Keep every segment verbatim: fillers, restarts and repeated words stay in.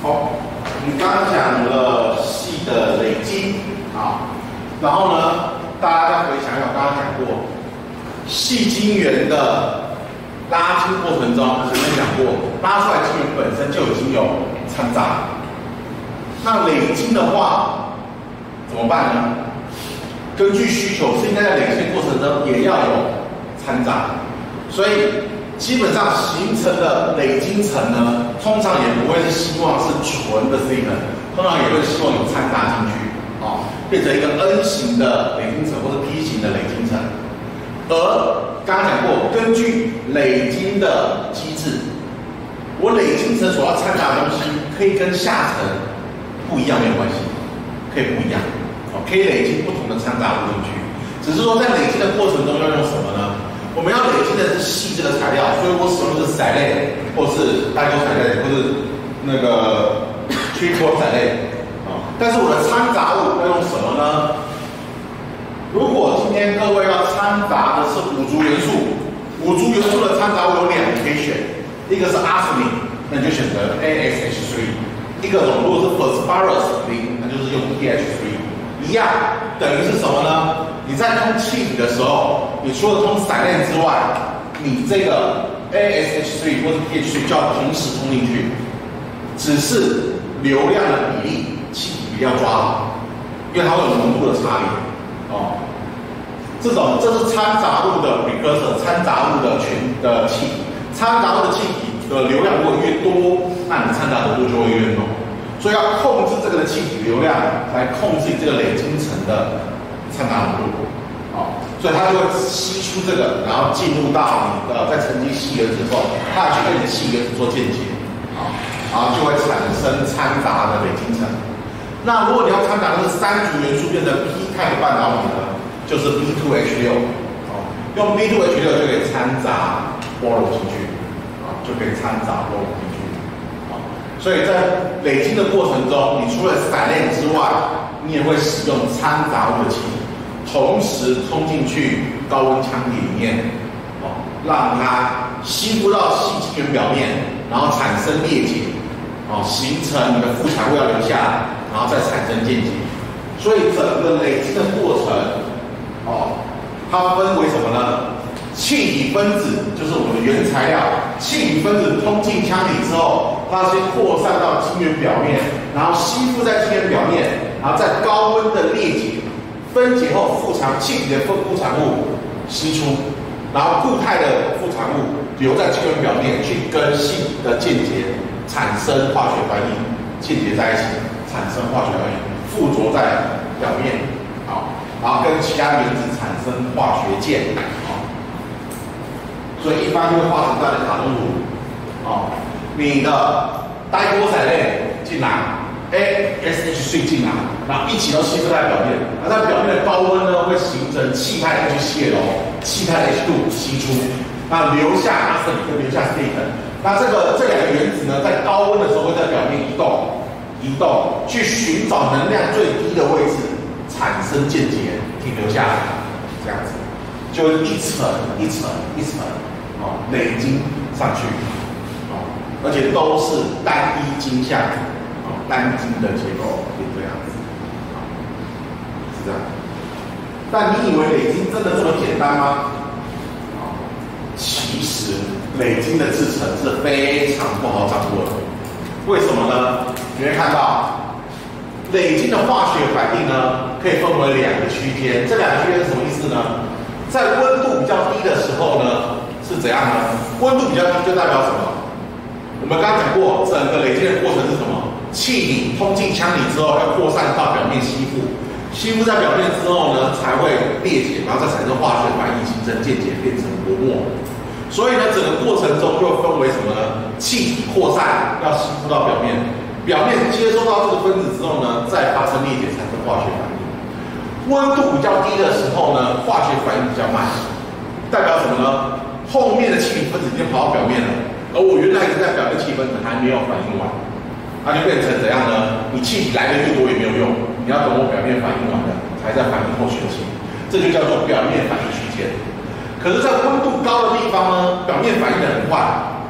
好，我们刚刚讲了系的累积啊，然后呢，大家再回想一想，我刚刚讲过，细晶圆的拉筋过程中，前面讲过，拉出来晶圆本身就已经有掺杂，那累积的话怎么办呢？根据需求，是应该在累积过程中也要有掺杂，所以基本上形成的累积层呢，通常也不会是希望是纯的 silicon， 通常也会希望有掺杂进去，啊、哦，变成一个 N 型的累积层或者 P 型的累积层。而刚刚讲过，根据累积的机制，我累积层所要掺杂的东西可以跟下层不一样没有关系，可以不一样。可以累积不同的掺杂物进去，只是说在累积的过程中要用什么呢？我们要累积的是硒这个材料，所以我使用的是硒类，或是单硫硒类，或是那个 triple 硒类啊。但是我的掺杂物要用什么呢？如果今天各位要掺杂的是五族元素，五族元素的掺杂物有两个可以选，一个是 arsenic， 那你就选择 A S H 三； 一个种如果是 phosphorus 零，那就是用 P H 三。一样，等于是什么呢？你在通气体的时候，你除了通散链之外，你这个 A S H 三 或者 P H 三就要同时通进去，只是流量的比例，气体比例要抓好，因为它会有浓度的差别。哦，这种这是掺杂物的 precursor， 掺杂物的全的气体，掺杂物的气体的流量如果越多，那你掺杂浓度就会越浓。所以要控制这个的气体流量，来控制这个累积层的掺杂浓度，好、哦，所以它就会吸出这个，然后进入到你的在沉积细原子之后，它去跟你的细原子做键结，好、哦，然后就会产生掺杂的累积层。那如果你要掺杂的是三族元素变成 P type 半导体呢，就是 B 二 H 六，哦，用 B 二 H 六就可以掺杂波罗进去，啊、哦，就可以掺杂波罗进去。所以在累积的过程中，你除了散链之外，你也会使用掺杂物的气体，同时通进去高温腔体里面，哦，让它吸附到细晶圆表面，然后产生裂解，哦，形成你的副产物要留下来，然后再产生键结。所以整个累积的过程，哦，它分为什么呢？气体分子就是我们的原材料，气体分子通进腔体之后，它先扩散到晶圆表面，然后吸附在晶圆表面，然后在高温的裂解、分解后，副产气体的副副产物析出，然后固态的副产物留在晶圆表面，去跟硒的键结产生化学反应，键结在一起产生化学反应，附着在表面，好，然后跟其他原子产生化学键，好。所以一般就会画成这样的卡通图，哦，你的单波硒类进来 ，A S H 三进来，然后一起都吸附在表面，而在表面的高温呢，会形成气态 H 泄漏，气态 H 二 吸出，那留下阿瑟跟留下 silicon， 那这个这两个原子呢，在高温的时候会在表面移动，移动去寻找能量最低的位置，产生键结，停留下来，这样子，就一层一层一层。哦，累积上去，哦，而且都是单一晶相，哦，单晶的结构是这样子，啊、哦，是这样。但你以为累积真的这么简单吗？哦，其实累积的制程是非常不好掌握的。为什么呢？你会看到，累积的化学反应呢，可以分为两个区间。这两个区间是什么意思呢？在温度比较低的时候呢，是怎样呢？温度比较低就代表什么？我们刚刚讲过，整个累积的过程是什么？气体通进腔体之后，要扩散到表面吸附，吸附在表面之后呢，才会裂解，然后再产生化学反应，形成键结，变成薄膜。所以呢，整个过程中就分为什么呢？气体扩散要吸附到表面，表面接收到这个分子之后呢，再发生裂解，产生化学反应。温度比较低的时候呢，化学反应比较慢，代表什么呢？后面的气体分子已经跑到表面了，而我原来是在表面气体分子还没有反应完，那就变成怎样呢？你气体来的越多也没有用，你要等我表面反应完了，才在反应后学习，这就叫做表面反应区间。可是，在温度高的地方呢，表面反应的很快，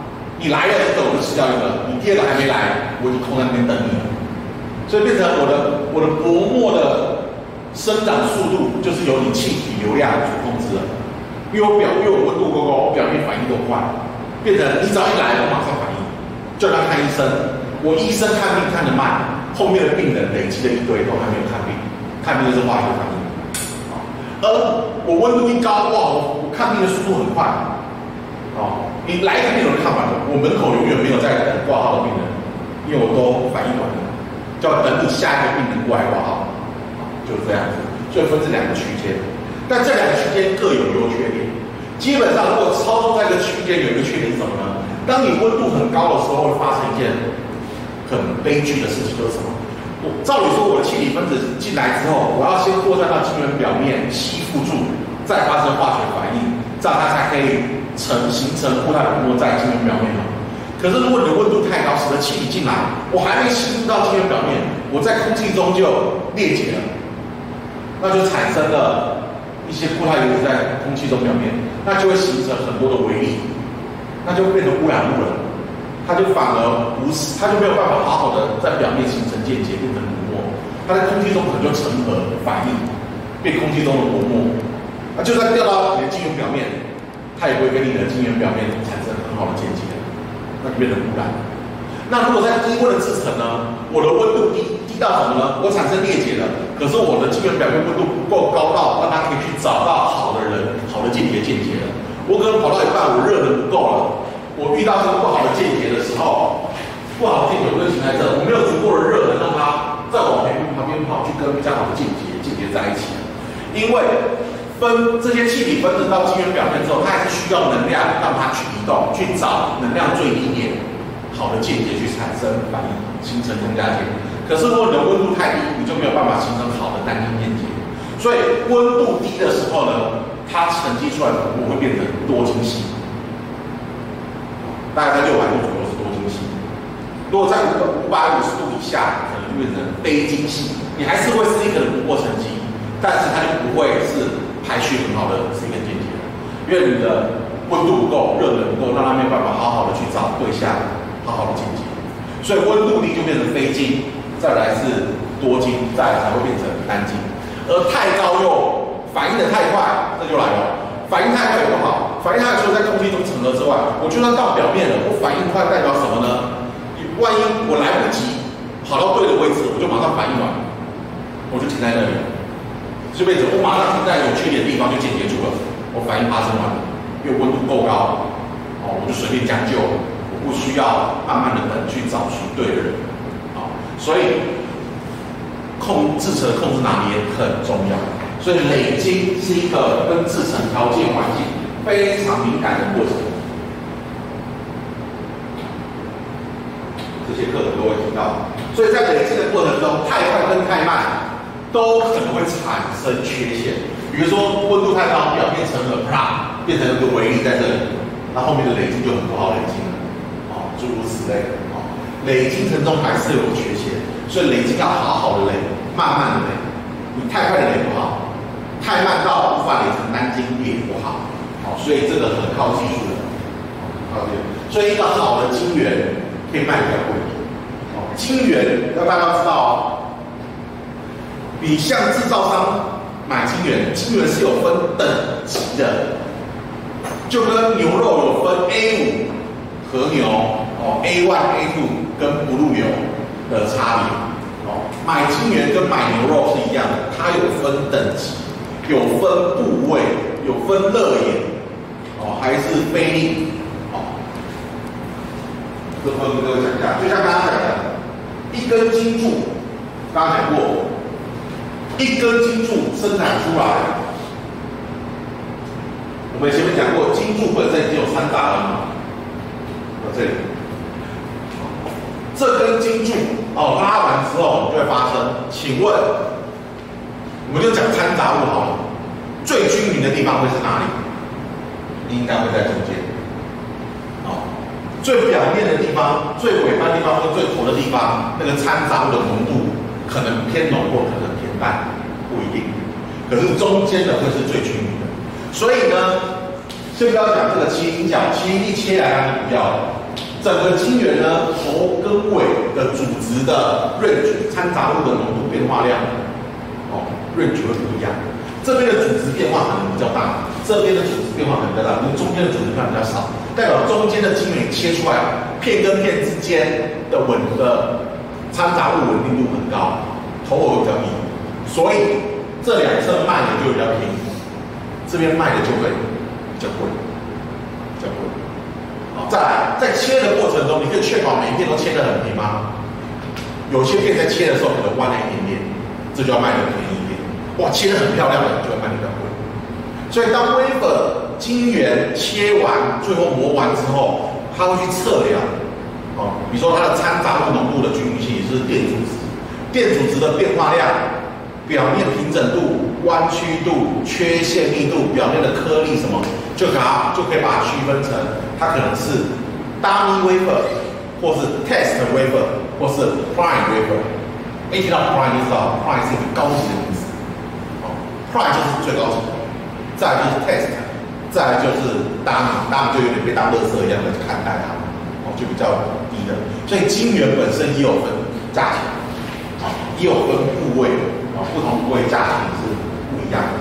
你来了一个我就吃掉一个，你第二个还没来，我就空在那边等你了。所以变成我的我的薄膜的生长速度就是由你气体流量所控制的。因为我表因为我温度够高，我表面反应都快，变成你只要一来，我马上反应，就来看医生。我医生看病看得慢，后面的病人累积了一堆都还没有看病，看病就是化学反应。而我温度一高，哇，我我看病的速度很快。哦，你来一个病人看完了，我门口永远没有在等挂号的病人，因为我都反应完了，就要等你下一个病人过来挂号，就是这样子。所以分这两个区间。但这两个区间各有优缺点。基本上，如果操纵在一个区间，有一个缺点是什么呢？当你温度很高的时候，会发生一件很悲剧的事情，就是什么？我照理说，我的气体分子进来之后，我要先扩散到晶圆表面，吸附住，再发生化学反应，这样它才可以成形成固态粉末在晶圆表面嘛。可是，如果你的温度太高，使得气体进来，我还没吸附到晶圆表面，我在空气中就裂解了，那就产生了一些固态原子在空气中表面，那就会形成很多的微粒，那就会变成污染物了。它就反而不是，它就没有办法好好的在表面形成间接变成薄膜，它在空气中可能就成核反应，变空气中的薄膜。那就算掉到你的晶圆表面，它也不会跟你的晶圆表面产生很好的间接，那就变成污染。那如果在低温的制程呢，我的温度低低到什么呢？我产生裂解了，可是我的晶圆表面温度不够高到让它可以去找到好的人、好的间接间接了。我可能跑到一半，我热能不够了，我遇到这个不好的间接的时候，不好的间接会形成这，我没有足够的热能让它再往旁边旁边跑去跟比较好的间接间接在一起。因为分这些气体分子到晶圆表面之后，它还是需要能量让它去移动，去找能量最低点。好的间接去产生反应，形成同价键。可是如果你的温度太低，你就没有办法形成好的单晶间接。所以温度低的时候呢，它沉积出来的粉末会变成多晶系，大概在六百度左右是多晶系。如果在五百五十度以下，可能就变成非晶系。你还是会是一个不过沉积，但是它就不会是排序很好的是一个间接，因为你的温度不够，热能不够，让它没有办法好好的去找对象。好好的间接，所以温度低就变成非晶，再来是多晶，再来才会变成单晶。而太高又反应的太快，这就来了。反应太快也不好，反应太快除了在空气中成核之外，我就算到表面了，我反应快代表什么呢？万一我来不及跑到对的位置，我就马上反应完，我就停在那里了。就变成我马上停在有缺点的地方就间接住了，我反应发生完了，因为温度够高，哦，我就随便将就。不需要慢慢的等去找寻对的人，啊、哦，所以控制程控制拿捏很重要。所以累积是一个跟制程条件环境非常敏感的过程。这些课程都会提到，所以在累积的过程中，太快跟太慢都可能会产生缺陷。比如说温度太高，表面成了啪变成一个微粒在这里，那后面的累积就很不好累积了。诸如此类的，哦，累积程中还是有缺陷，所以累积要好好的累，慢慢的累。你太快的累不好，太慢到无法累成单晶也不好，好，所以这个很靠技术的，靠技术。所以一个好的晶圆可以卖比较贵，哦，晶圆要大家知道哦，你向制造商买晶圆，晶圆是有分等级的，就跟牛肉有分 A 五和牛。哦 ，A one、A two 跟不入牛的差别，哦，买晶圆跟买牛肉是一样的，它有分等级，有分部位，有分热眼，哦，还是非力，哦，这分跟各位讲一下，就像刚刚讲的，一根金柱，刚刚讲过，一根金柱生产出来，我们前面讲过，金柱本身已经有掺杂了嘛，到这里。这根金柱哦拉完之后就会发生，请问，我们就讲掺杂物好了，最均匀的地方会是哪里？应该会在中间。哦，最表面的地方、最尾巴的地方或最头的地方，那个掺杂物的浓度可能偏浓或可能偏淡，不一定。可是中间的会是最均匀的。所以呢，先不要讲这个麒麟角，麒麟一切来它就不要了。 整个晶圆呢，头跟尾的组织的 range 掺杂物的浓度变化量，哦 range 会不一样。这边的组织变化可能比较大，这边的组织变化可能比较大，因为中间的组织变化比较少，代表中间的晶圆切出来，片跟片之间的稳的掺杂物稳定度很高，头尾比较低，所以这两侧卖的就比较便宜，这边卖的就会比较贵，比较贵。好，再来，在切的过程中，你可以确保每一片都切得很平吗？有些片在切的时候可能弯了一点点，这就要卖得便宜一点。哇，切得很漂亮的就会卖得比较贵。所以当 wafer 晶圆切完，最后磨完之后，它会去测量，哦，比如说它的掺杂物浓度的均匀性，也就是电阻值，电阻值的变化量。表面平整度、弯曲度、缺陷密度、表面的颗粒什么，就可就可以把它区分成，它可能是 dummy wafer， 或是 test wafer， 或是 prime wafer。一提到 prime 就知道 prime 是一个高级的名词，哦 ，prime 就是最高级的，再来就是 test， 再来就是 dummy，dummy 就有点被当垃圾一样的看待它，哦，就比较低的。所以晶圆本身也有分价钱，啊，也有分部位。啊，不同部位价钱是不一样的。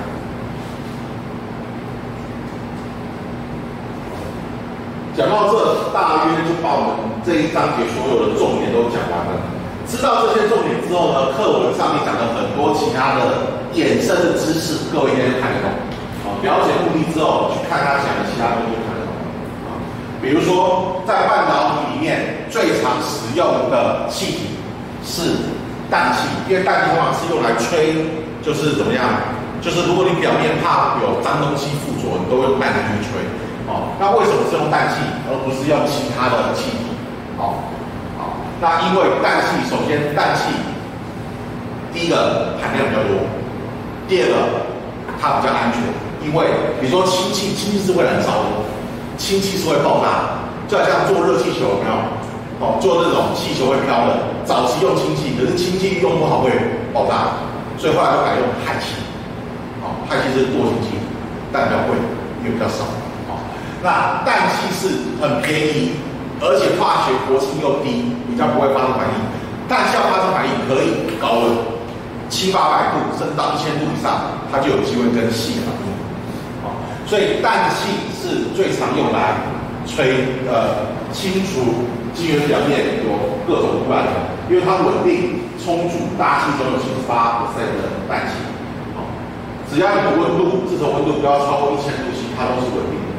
讲到这，大约就把我们这一章节所有的重点都讲完了。知道这些重点之后呢，课文上面讲了很多其他的衍生的知识，各位应该就看得懂。啊，了解目的之后，去看他讲的其他东西就看得懂。啊，比如说在半导体里面最常使用的气体是氮气，因为氮气通常是用来吹，就是怎么样？就是如果你表面怕有脏东西附着，你都会用氮气去吹。哦，那为什么是用氮气，而不是用其他的气体？哦，好，那因为氮气，首先氮气，第一个含量比较多，第二个它比较安全，因为比如说氢气，氢气是会燃烧的，氢气是会爆炸，就好像做热气球，有没有？哦，做那种气球会飘的，早期用氢气，可是氢气用不好会爆炸，所以后来都改用氦气。哦，氦气是惰性气，但比较贵，因为比较少。哦，那氮气是很便宜，而且化学活性又低，比较不会发生反应。氮气要发生反应可以高温，七八百度甚至到一千度以上，它就有机会跟气反应。哦，所以氮气是最常用来吹呃清除。晶圆表面有各种污染的，因为它稳定充足，大气中有七十八 percent 的氮气。好，只要你的温度，自从温度不要超过一千度 C， 它都是稳定的。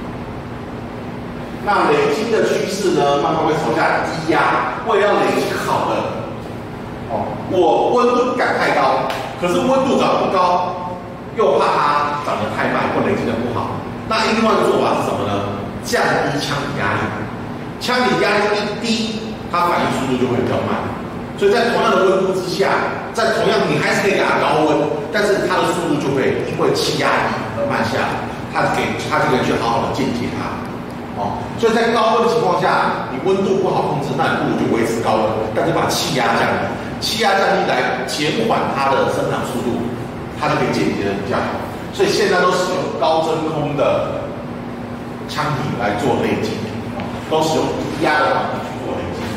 那累积的趋势呢，慢慢会朝下低压，为了要累积好的，哦，我温度感太高，可是温度涨不高，又怕它涨得太慢或累积的不好。那另外一个做法是什么呢？降低腔体压力。腔体压力一低，它反应速度就会比较慢，所以在同样的温度之下，在同样你还是可以给它高温，但是它的速度就会因为气压低而慢下来，它给它就可以去好好的间接它，哦，所以在高温的情况下，你温度不好控制，那你不如就维持高温，但是把气压降低，气压降低来减缓它的生长速度，它就可以间接的比较好。所以现在都使用高真空的腔体来做累积。都使用低压的方式去做累积。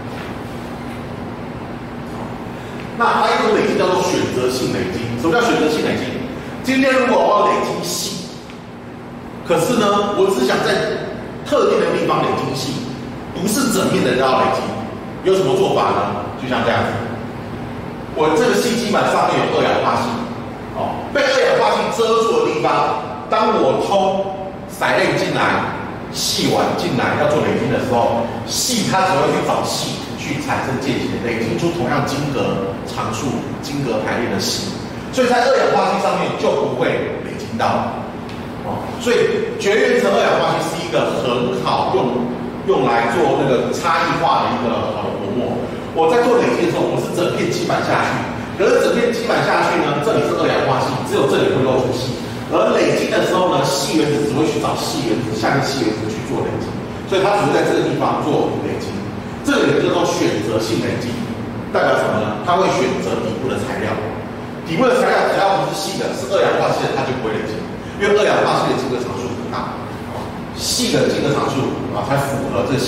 那还有一种累积叫做选择性累积。什么叫选择性累积？今天如果我要累积细，可是呢，我只想在特定的地方累积细，不是整面的都要累积。有什么做法呢？就像这样子，我这个细基板上面有二氧化锡，哦，被二氧化锡遮住的地方，当我冲筛类进来。细管进来要做累积的时候，细它只会去找细去产生间接，累积出同样晶格常数、晶格排列的细，所以在二氧化锡上面就不会累积到。哦，所以绝缘层二氧化锡是一个很好用用来做那个差异化的一个好的薄膜。我在做累积的时候，我是整片基板下去，可是整片基板下去呢，这里是二氧化锡，只有这里会露出细。而累积的时候呢，细原子只会去找细原子，下面细原子去做累积，所以它只会在这个地方做累积。这个也叫做选择性累积，代表什么呢？它会选择底部的材料，底部的材料只要不是细的，是二氧化锡的，它就不会累积，因为二氧化锡的晶格常数很大，细的晶格常数啊才符合这细原子去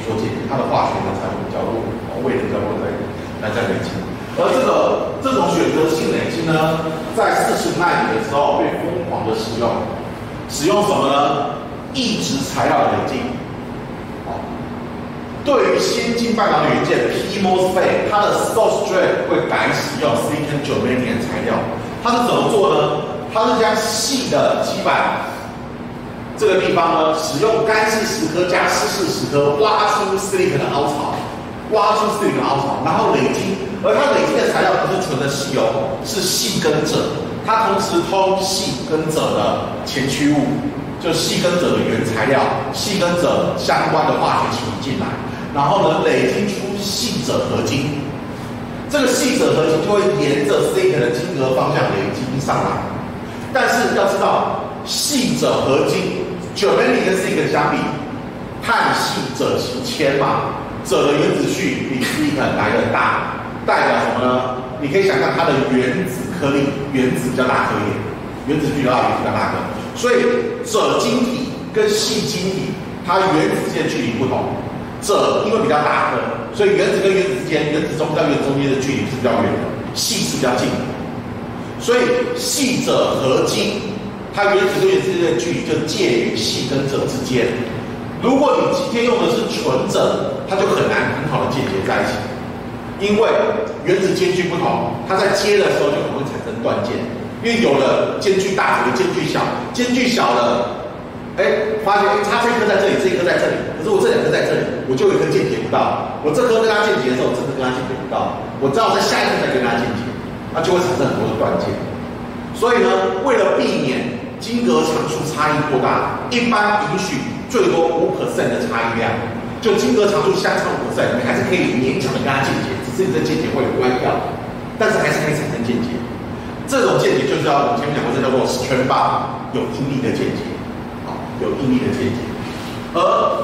做间接，它的化学呢才会比较弱，哦，位能比较弱在来在累积。而这个这种选择性累积呢，在四十纳米的时候被疯狂的使用，使用什么呢？异质材料的累积。哦，对于先进半导体元件 P MOSFET， 它的 substrate 会改使用 silicon germanium 材料。它是怎么做呢？它是将细的基板这个地方呢，使用干式蚀刻加湿式蚀刻挖出 silicon 的凹槽，挖出 silicon 的凹槽，然后累积。而它累积的材料不是纯的细哦，是细跟锗，它同时通细跟锗的前驱物，就是细跟锗的原材料，细跟锗相关的化学气体进来，然后呢累积出细锗合金。这个细锗合金就会沿着 silicon 的晶格方向累积上来。但是要知道，细锗合金 germanium 跟 silicon 相比，碳细锗其铅嘛，锗的原子序比 silicon 来的大，代表什么呢？你可以想象它的原子颗粒，原子比较大颗一点，原子比较大，原子比较大颗，所以锗晶体跟细晶体它原子之间的距离不同。锗因为比较大颗，所以原子跟原子之间，原子中跟原子中间的距离是比较远的，细是比较近的。所以细锗合金，它原子跟原子之间的距离就介于细跟锗之间。如果你今天用的是纯锗，它就很难很好的键结在一起，因为原子间距不同，它在接的时候就可能会产生断键。因为有的间距大，有的间距小，间距小的。哎，发现哎，它这一颗在这里，这一颗在这里，可是我这两颗在这里，我就有一颗键结不到。我这颗跟它键结的时候，我这颗跟它键结不到，我知道在下一颗再跟它键结，那就会产生很多的断键。所以呢，为了避免晶格常数差异过大，一般允许最多五 percent 的差异量，就晶格常数相差五 percent， 你还是可以勉强的跟它键结，只是你的键结会歪掉，但是还是可以产生键结。这种键结就是要我们前面讲过，这叫做 strand bond， 有应力的键结。有应力的键结，而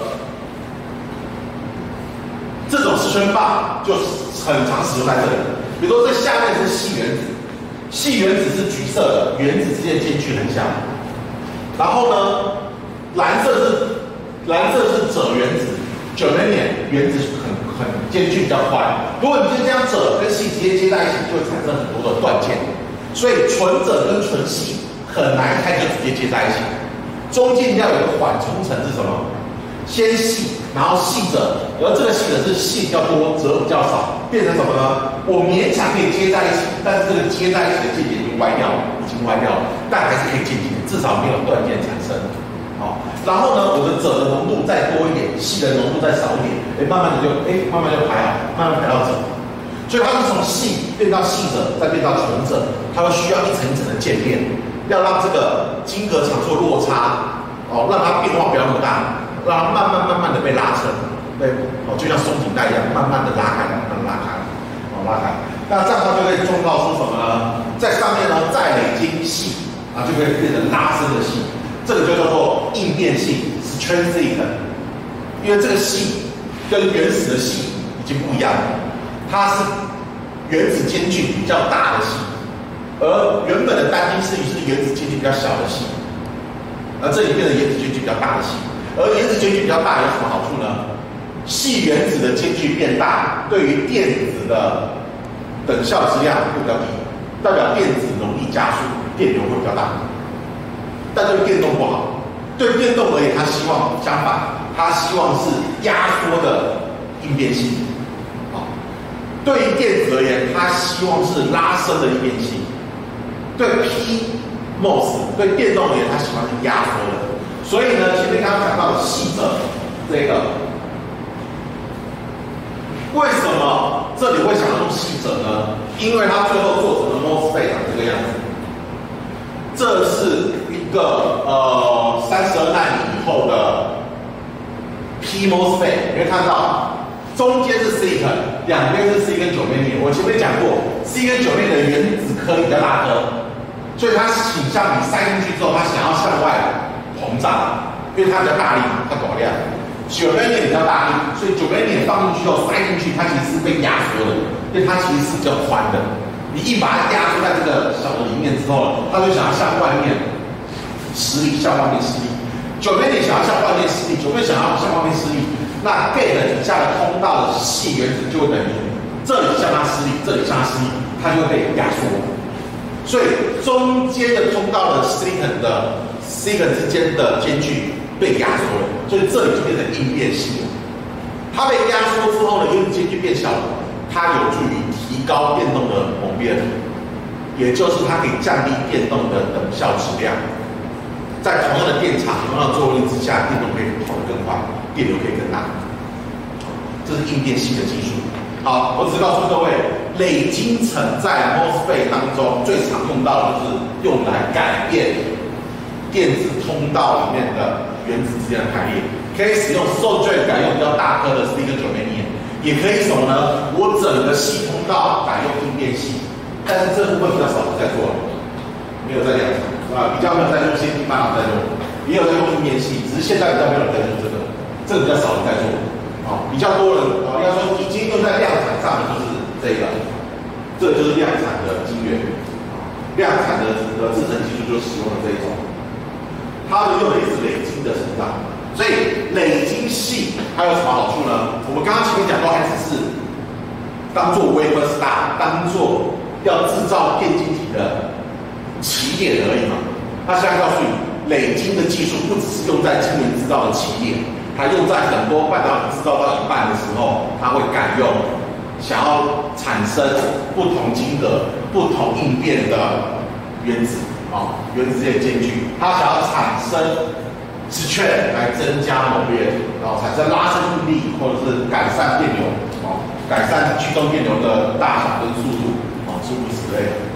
这种十圈棒就很常使用在这里。比如说，这下面是细原子，细原子是橘色的，原子之间间距很小。然后呢，蓝色是蓝色是锗原子 ，germanium 原子很很间距比较宽。如果你今天将锗跟细直接接在一起，就会产生很多的断键。所以纯锗跟纯细很难一开就直接接在一起。中间要有一个缓冲层是什么？先细，然后细锗，而这个细锗是细比较多，锗比较少，变成什么呢？我勉强可以接在一起，但是这个接在一起的键结已经歪掉了，已经歪掉了，但还是可以键结，至少没有断键产生。好，然后呢，我的锗的浓度再多一点，细的浓度再少一点，哎，慢慢的就哎，慢慢就排好，慢慢排到锗。所以它是从细变到细锗，再变到纯锗，它会需要一层一层的渐变。要让这个晶格场数落差，哦，让它变化不要那么大，让它慢慢慢慢的被拉伸，对，哦，就像松紧带一样，慢慢的拉开，慢慢拉开，哦，拉开。那这样它就可以创造出什么呢？在上面呢再累积细，啊，就可以变成拉伸的细，这个就叫做应变性 ，strengthening。因为这个细跟原始的细已经不一样了，它是原子间距比较大的细。而原本的单晶丝鱼是原子间距比较小的细，而这里变成原子间距比较大的细。而原子间距比较大有什么好处呢？细原子的间距变大，对于电子的等效质量会比较低，代表电子容易加速，电流会比较大。但对电动不好，对电动而言，它希望相反，它希望是压缩的应变性。好，对于电子而言，它希望是拉伸的应变性。对 P M O S 对电动而言，它喜欢是压缩的，所以呢，前面刚刚讲到的细锗这个，为什么这里会想要用细锗呢？因为它最后做成了 MOSFET 长这个样子。这是一个呃三十二纳米以后的 P MOSFET， 你会看到中间是 silicon， 两边是 silicon germanium。我前面讲过 ，silicon germanium 的原子颗粒比较大颗。所以它倾向你塞进去之后，它想要向外膨胀，因为它比较大力，它短量。germanium比较大力，所以germanium放进去后塞进去，它其实是被压缩的，因为它其实是比较宽的。你一把它压缩在这个小的里面之后，它就想要向外面施力，向外面施力。germanium想要向外面施力，germanium想要向外面施力， 那 gate 底下的通道的细原子就会等于这里向它施力，这里向它施力，它就会被压缩。所以中间的通道的 silicon 的 silicon 之间的间距被压缩了，所以这里就变成应变性了。它被压缩之后呢，因为间距变小了，它有助于提高电动的蒙变，也就是它可以降低电动的等效质量。在同样的电场、同样的作用力之下，电动可以跑得更快，电流可以更大。这是应变性的技术。好，我只是告诉各位，累积层在 MOSFET 当中最常用到的就是用来改变电子通道里面的原子之间的排列，可以使用 substrate 改用比较大颗的 silicon germanium， 也可以什么呢？我整个系通道改用应变系，但是这部分比较少人在做了，没有在量产啊，比较没有在用先进半导在用，也有在用应变系，只是现在比较没有人在做这个，这个比较少人在做。哦，比较多人哦，要说已经用在量产上的就是这个，这就是量产的晶圆，量产的的制程技术就使用了这一种，它们用的也是累积的成长，所以累积系它有什么好处呢？我们刚刚前面讲过，还只是当做 wafer start， 当做要制造电晶体的起点而已嘛。那现在告诉你，累积的技术不只是用在晶圆制造的起点。它用在很多半导体制造到一半的时候，它会改用想要产生不同晶格、不同应变的原子啊、哦，原子之间的间距，它想要产生 stretch 来增加蒙变，然后产生拉伸应力，或者是改善电流哦，改善驱动电流的大小跟速度哦，诸如此类的。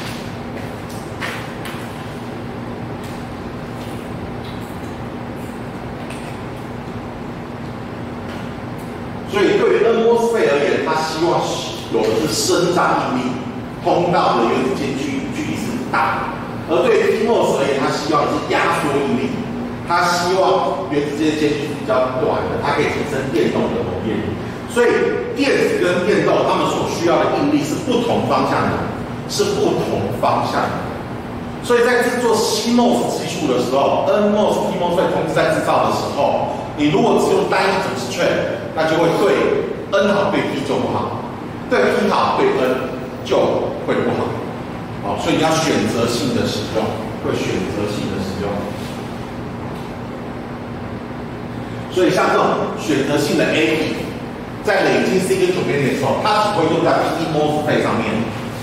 所以对于 N MOSFET 而言，它希望有的是生长应力，通道的原子间距距离是大；而对于 P MOS 而言，它希望的是压缩应力，它希望原子之间间距是比较短的，它可以提升电动的蒙变力。所以电子跟电动它们所需要的应力是不同方向的，是不同方向的。所以在制作 C MOS 技术的时候 ，N MOS、P MOSFET 同时在制造的时候，你如果只用单一种 strand，那就会对 N 好对 P 就不好，对 P 好对 N 就会不好。哦，所以你要选择性的使用，会选择性的使用。所以像这种选择性的 A P， 在累积 C 跟九边形的时候，它只会用在 P MOSFET 上面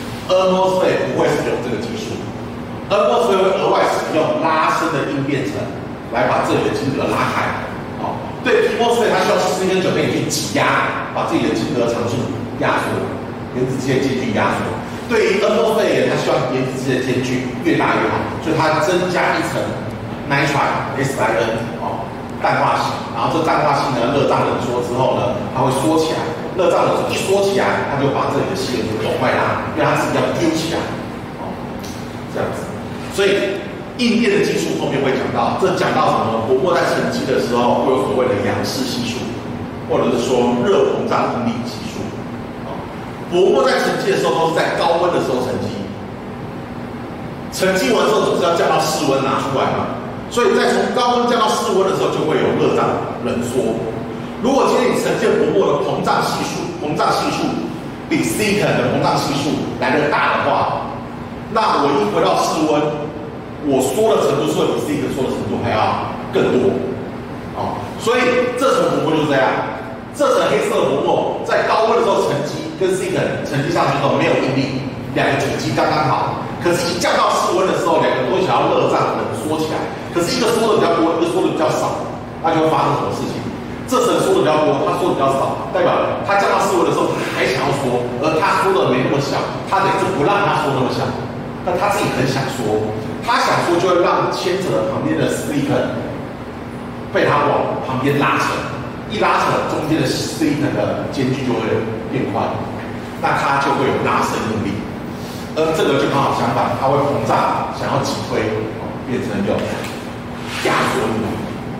，N MOSFET 不会使用这个技术。N MOSFET 会额外使用拉伸的应变层来把这里的晶格拉开。哦，对 P MOSFET 它需要 C 跟九边形去挤压，把自己的晶格长数压缩，原子之间间距压缩。对于 N MOSFET 而言，它希望原子之间的间距越大越好，所以它增加一层 nitrile S I N 哦，氮化锌，然后这氮化锌呢热胀冷缩之后呢，它会缩起来，热胀冷缩一缩起来，它就把这里的细原子往外拉，因为它自己要丢起来，哦，这样子。所以应变的技术后面会讲到，这讲到什么？薄膜在沉积的时候会有所谓的杨氏系数，或者是说热膨胀应力系数。啊，薄膜在沉积的时候都是在高温的时候沉积，沉积完之后总是要降到室温拿出来嘛，所以在从高温降到室温的时候就会有热胀冷缩。如果今天你沉积薄膜的膨胀系数，膨胀系数比 silicon 的膨胀系数来得大的话，那我一回到室温，我缩的程度是会比 silicon 缩的程度还要更多，哦，所以这层薄膜就是这样，这层黑色的薄膜在高温的时候沉积，跟 silicon 沉积上去都没有应力，两个体积刚刚好。可是，一降到室温的时候，两个都想要热胀冷缩起来，可是一个缩的比较多，一个缩的比较少，那就会发生什么事情？这层缩的比较多，它缩的比较少，代表它降到室温的时候还想要缩，而它缩的没那么小，它等于是不让它缩那么小，但它自己很想缩，它想缩就会让牵扯的旁边的 silicon 被它往旁边拉扯，一拉扯中间的 silicon 的间距就会变宽，那它就会有拉伸应力。而这个就刚好相反，它会膨胀，想要挤推，变成有压缩应力。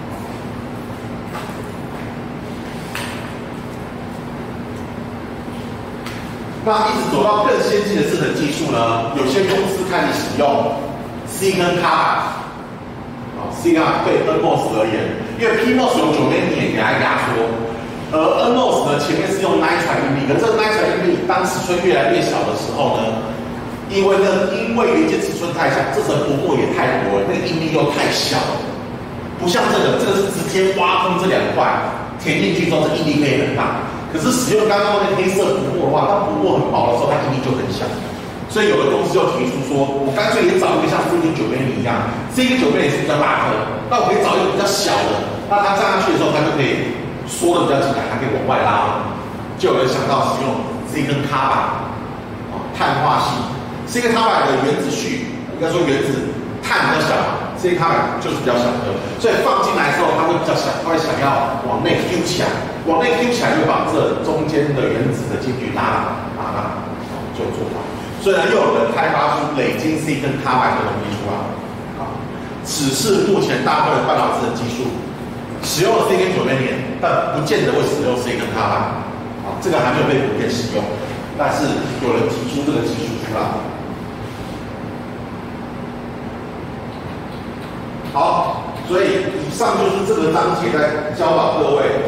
那一直走到更先进的制程技术呢，有些公司开始使用 Silicon Carbide，啊 ，Silicon 对 N MOS 而言因为 P M O S 用九枚米给它压缩，而 N M O S 呢前面是用 nitrile 应力，可是这个 nitrile 应力当尺寸越来越小的时候呢，因为呢因为元件尺寸太小，这层薄膜也太薄了，那个应力又太小了，不像这个，这个是直接挖空这两块填进去之后，这应力可以很大。可是使用刚刚那个黑色薄膜的话，当薄膜很薄的时候，它应力就很小。所以有的公司就提出说，我干脆也找一个像 C 跟九倍米一样 ，C 跟九倍米是比较大颗，那我可以找一个比较小的，那它站上去的时候，它就可以缩的比较紧来，它可以往外拉。就有人想到使用 C 跟卡板，啊，碳化系 ，C 跟卡板的原子序，应该说原子碳比较小 ，C 跟卡板就是比较小颗，所以放进来之后，它会比较小，它会想要往内 Q 起来，往内 Q 起来就把这中间的原子的间距拉拉拉，就做到。所以呢，又有人开发出累晶 C 跟卡板的东西出来，啊，只是目前大部分的半导体的技术使用了 C 跟九倍年，但不见得会使用 C 跟卡板，啊，这个还没有被普遍使用，但是有人提出这个技术出来。好，所以以上就是这个章节在教导各位，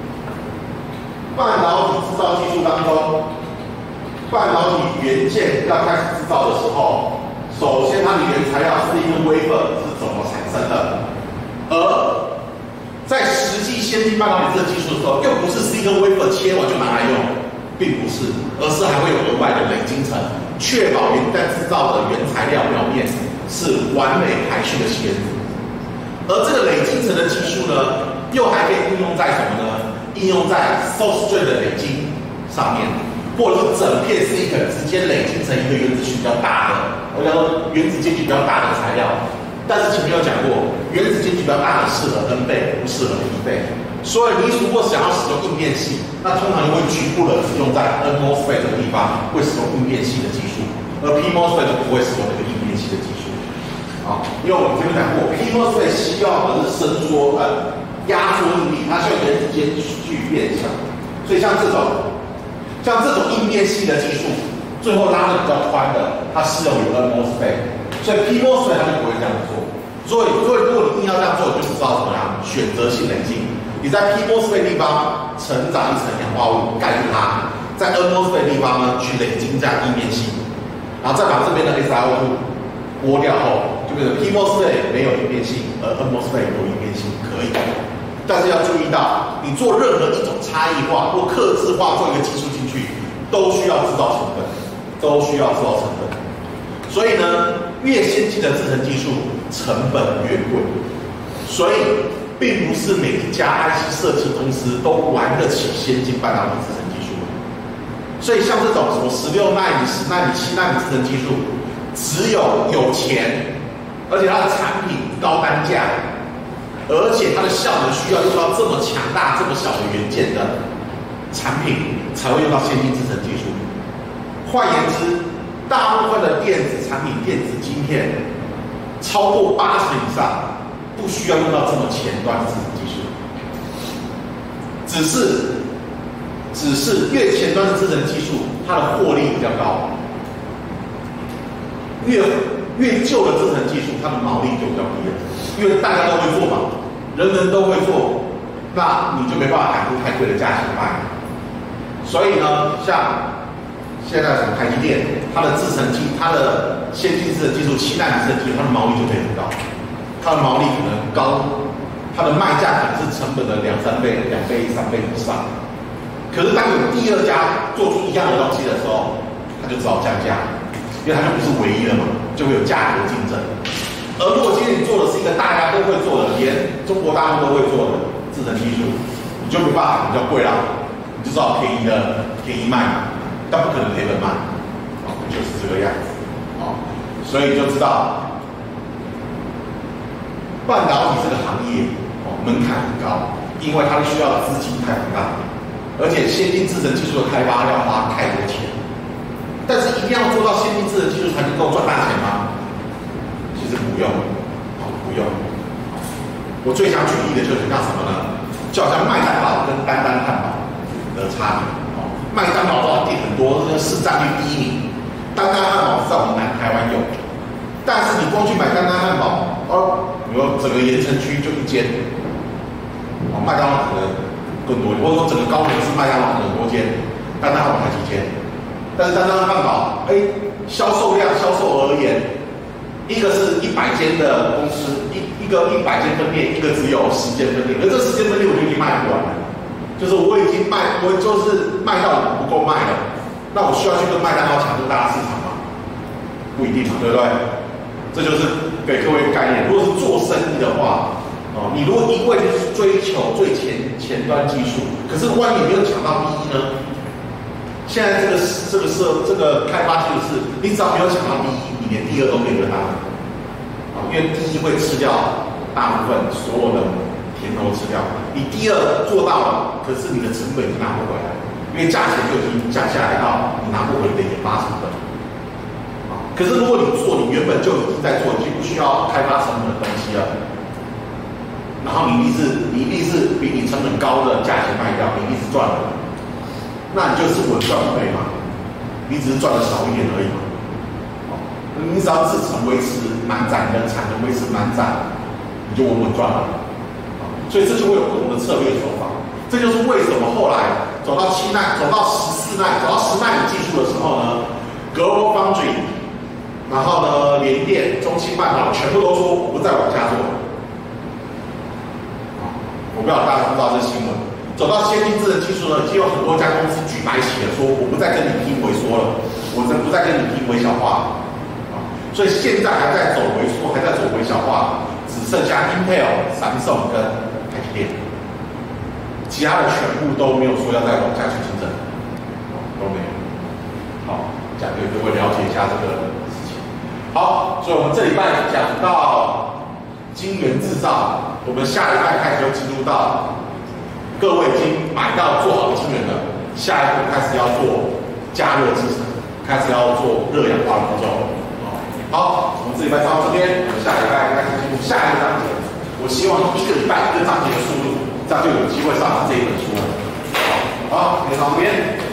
半导体制造技术当中。半导体元件要开始制造的时候，首先它的原材料是一个 wafer 是怎么产生的，而在实际先进半导体这个技术的时候，又不是 C 跟 wafer 切完就拿来用，并不是，而是还会有额外的累晶层，确保元件制造的原材料表面是完美排序的锡原子。而这个累晶层的技术呢，又还可以应用在什么呢？应用在 substrate 的累晶上面。或者是整片 silicon 直接累积成一个原子序比较大的，我讲说原子间距比较大的材料，但是前面有讲过，原子间距比较大的适合 N 倍，不适合一倍。所以你如果想要使用应变系，那通常就会局部的使用在 N MOSFET 这个地方，会使用应变系的技术，而 P MOSFET 就不会使用这个应变系的技术。啊，因为我们前面讲过 ，P MOSFET 需要的是伸缩呃压缩应力，它需要原子间距变小，所以像这种。像这种应变系的技术，最后拉的比较宽的，它适用于 N MOSFET， 所以 P MOSFET 它就不会这样做。所以，所以如果你硬要这样做，就知道怎么样选择性累积。你在 P MOSFET 地方成长一层氧化物盖住它，在 N MOSFET 地方呢去累积这样应变系，然后再把这边的 S I O 二剥掉后，就变成 P MOSFET 没有应变性，而 N MOSFET 有应变性，可以。但是要注意到，你做任何一种差异化或客制化做一个技术进去，都需要制造成本，都需要制造成本。所以呢，越先进的制程技术成本越贵，所以并不是每一家 I C 设计公司都玩得起先进半导体制程技术。所以像这种什么十六纳米、十纳米、七纳米制程技术，只有有钱，而且它的产品高单价。而且它的效能需要用到这么强大、这么小的元件的产品，才会用到先进制程技术。换言之，大部分的电子产品、电子晶片，超过八成以上不需要用到这么前端的制程技术。只是，只是越前端的制程技术，它的获利比较高；越越旧的制程技术，它的毛利就比较低了。因为大家都会做嘛，人人都会做，那你就没办法喊出太贵的价钱卖。所以呢，像现在什么台积电，它的制程技，它的先进制程技术七纳米制程技术，它的毛利就可以很高，它的毛利可能高，它的卖价可能是成本的两三倍、两倍、三倍以上。可是当有第二家做出一样的东西的时候，它就只好降价，因为它就不是唯一了嘛，就会有价格竞争。而如果今天你做的是一个大家都会做的，连中国大陆都会做的制程技术，你就没办法比较贵啦，你就知道便宜的便宜卖，但不可能赔本卖，哦，就是这个样子，哦，所以就知道半导体这个行业哦门槛很高，因为它需要的资金太庞大，而且先进制程技术的开发要花太多钱，但是一定要做到先进制程技术才能够赚大钱吗？其实不用，哦，不用。我最想举例的就是像什么呢？就好像麦当劳跟丹丹汉堡的差别。哦，麦当劳的话店很多，市占率第一名。丹丹汉堡是在我们南台湾有，但是你光去买丹丹汉堡，哦，比如整个盐城区就一间， 麦当劳可能更多，或者说整个高雄市麦当劳很多间，但它有才几间。但是丹丹汉堡，哎，销售量、销售而言，一个是一百间的公司，一一个一百间分店，一个只有十间分店，而这十间分店我就已经卖不完了，就是我已经卖，我就是卖到不够卖了，那我需要去跟麦当劳抢这个大市场吗？不一定嘛，对不对？这就是给各位概念。如果是做生意的话，哦，你如果一味就是追求最前前端技术，可是万一你没有抢到第一呢？现在这个这个社这个开发技术是，你只要没有抢到第一，你连第二都可以得到，啊，因为第一会吃掉大部分所有的甜头吃掉，你第二做到了，可是你的成本已经拿不回来，因为价钱就已经降下来到你拿不回你的研发成本，啊，可是如果你做你原本就已经在做，已经不需要开发成本的东西了，然后你一定是你一定是比你成本高的价钱卖掉，你一定是赚的。那你就是稳赚不赔嘛，你只是赚的少一点而已嘛。哦，你只要自成维持满载，你的产能维持满载，你就稳稳赚了。哦，所以这就会有不同的策略手法。这就是为什么后来走到七奈、走到十四奈、走到十奈米技术的时候呢 ，Global Foundry， 然后呢，联电、中芯半导全部都说我不再往下做。哦，我不知道大家知不知道这新闻。走到先进智能技术呢，已经有很多家公司举白旗了，说我不再跟你拼萎缩了，我真不再跟你拼微小化了，啊，所以现在还在走微缩，还在走微小化，只剩下 Intel、Samsung 跟台积电，其他的全部都没有说要再往下去竞争，都没有。好，讲给各位了解一下这个事情。好，所以我们这礼拜讲到晶圆制造，我们下礼拜开始就进入到。各位已经买到做好的晶圆了，下一步开始要做加热制程，开始要做热氧化的步骤。好，我们这礼拜到这边，我们下礼拜开始进入下一个章节。我希望用一个礼拜一个章节的速度，这样就有机会上完这一本书了。好，好，你旁边。